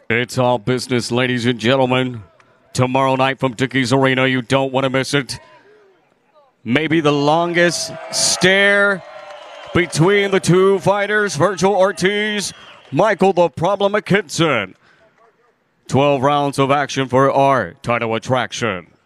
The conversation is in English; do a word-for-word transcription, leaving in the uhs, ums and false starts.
It's all business, ladies and gentlemen. Tomorrow night from Dickies Arena, you don't want to miss it. Maybe the longest stare between the two fighters, Vergil Ortiz, Michael the Problem Mckinson. twelve rounds of action for our title attraction.